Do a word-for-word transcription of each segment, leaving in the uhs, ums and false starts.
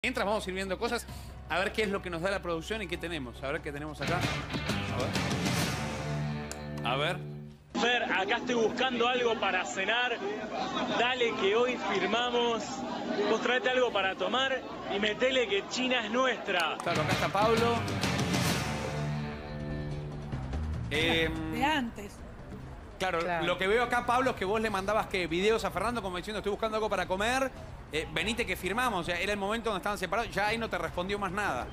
Mientras vamos a ir viendo cosas, a ver qué es lo que nos da la producción y qué tenemos. A ver qué tenemos acá. A ver. A ver. Fer, acá estoy buscando algo para cenar. Dale que hoy firmamos. Vos traete algo para tomar y metele que China es nuestra. Claro, acá está Pablo. Eh, de antes. Claro, Claro. lo que veo acá, Pablo, es que vos le mandabas que videos a Fernando como diciendo estoy buscando algo para comer. Eh, venite que firmamos. O sea, era el momento donde estaban separados. Ya ahí no te respondió más nada.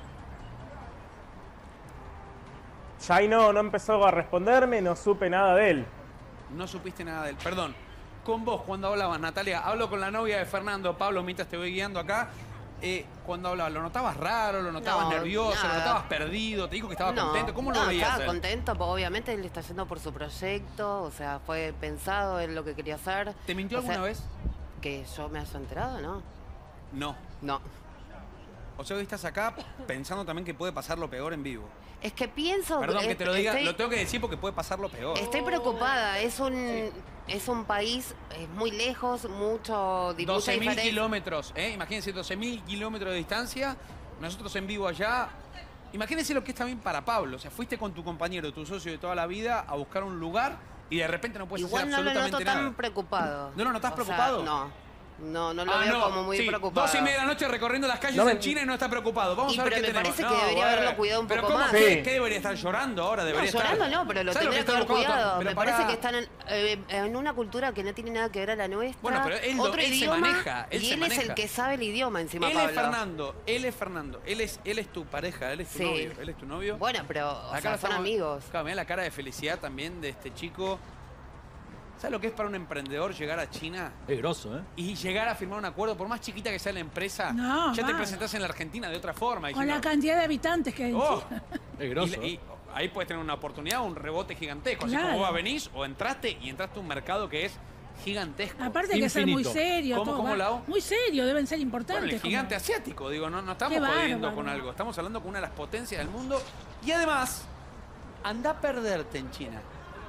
Ya ahí no, no empezó a responderme, no supe nada de él. No supiste nada de él. Perdón. Con vos, cuando hablabas, Natalia, hablo con la novia de Fernando, Pablo, mientras te voy guiando acá. Eh, cuando hablabas, ¿lo notabas raro? ¿Lo notabas No, nervioso? nada. ¿Lo notabas perdido? ¿Te dijo que estaba No, contento? ¿Cómo lo no, veías? estaba él? contento, pues obviamente él está yendo por su proyecto, o sea, fue pensado en lo que quería hacer. ¿Te mintió O alguna sea, vez? Que yo me haya enterado, ¿no? No. No. O sea, hoy estás acá pensando también que puede pasar lo peor en vivo. Es que pienso... Perdón que te lo diga, estoy, lo tengo que decir porque puede pasar lo peor. Estoy preocupada, es un, es un país es muy lejos, mucho... di- mucha doce mil diferencia. kilómetros, ¿eh? Imagínense, doce mil kilómetros de distancia, nosotros en vivo allá. Imagínense lo que es también para Pablo. O sea, fuiste con tu compañero, tu socio de toda la vida, a buscar un lugar y de repente no puedes Igual hacer no lo absolutamente noto nada. tan preocupado. ¿No lo notás O sea, preocupado? no. No, no lo Ah, veo no, como muy sí, preocupado. Dos y media de la noche recorriendo las calles No me- en China y no está preocupado. Vamos Y a ver pero qué me tenemos. parece que debería haberlo cuidado un pero poco ¿cómo? más. ¿Qué, Sí. qué debería estar llorando ahora? No, Debería llorando estar... no, pero lo ¿Sabes tendría que está haber buscando? cuidado. Pero Me pará. parece que están en, eh, en una cultura que no tiene nada que ver a la nuestra. Bueno, pero él lo- Otro él se idioma, maneja, él y se él maneja. es el que sabe el idioma encima, Él Pablo. es Fernando, él es Fernando, él es, él es tu pareja, él es tu Sí. novio, él es tu novio. Bueno, pero o Acá sea, lo son estamos- amigos. Claro, mirá la cara de felicidad también de este chico. ¿Sabes lo que es para un emprendedor llegar a China Es grosso, ¿eh? y llegar a firmar un acuerdo? Por más chiquita que sea la empresa, No, ya te mal. presentás en la Argentina de otra forma. Con la diciendo, cantidad de habitantes que hay en ¡oh! China. Es grosso. Y, y ahí puedes tener una oportunidad, un rebote gigantesco. Así Claro. como vos venís o entraste y entraste a un mercado que es gigantesco. Aparte hay que ser muy Infinito. serio. ¿Cómo, todo, cómo, va- Lau? Muy serio, deben ser importantes. Bueno, el como- gigante asiático, digo, no, no estamos Qué jodiendo bárbaro. con algo. Estamos hablando con una de las potencias del mundo. Y además, anda a perderte en China.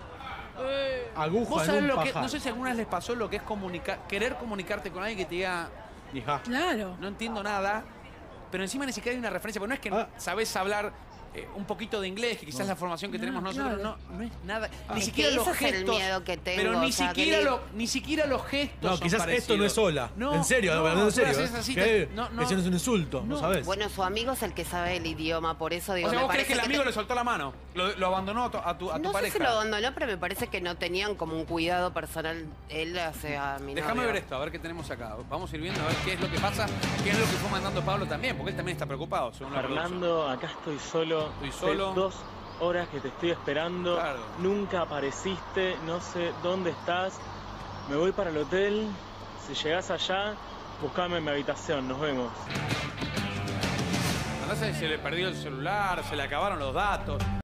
Aguja ¿Vos en sabés un lo que, pajar. no sé si alguna vez les pasó lo que es comunicar, querer comunicarte con alguien que te diga, Hija. Claro. no entiendo nada, pero encima ni siquiera hay una referencia, porque no es que Ah. sabés hablar eh, un poquito de inglés, que quizás No. la formación que No, tenemos nosotros, claro. no, no es nada, ni Es siquiera que los ese es el gestos, miedo que tengo, pero ni o sea, siquiera que le- lo, ni siquiera los gestos No, son quizás esto parecidos. no es hola. No, en serio, no, hablando en serio. vos ¿eh? haces así, Que te- no, no. Ese no es un insulto, ¿no, No. sabes? Bueno, su amigo es el que sabe el idioma, por eso digo, O sea, me vos crees parece que el amigo te- le soltó la mano, lo, lo abandonó a tu, a tu, a tu no pareja. sé si lo abandonó, pero me parece que no tenían como un cuidado personal él hacia mi Déjame novio. ver esto, a ver qué tenemos acá. Vamos a ir viendo a ver qué es lo que pasa, qué es lo que fue mandando Pablo también, porque él también está preocupado, según la producción. Fernando, acá estoy solo. Estoy Hace solo. dos horas que te estoy esperando. Claro. Nunca apareciste, no sé dónde estás. Me voy para el hotel. Si llegás allá, buscame en mi habitación. Nos vemos. No sé si se le perdió el celular, se le acabaron los datos.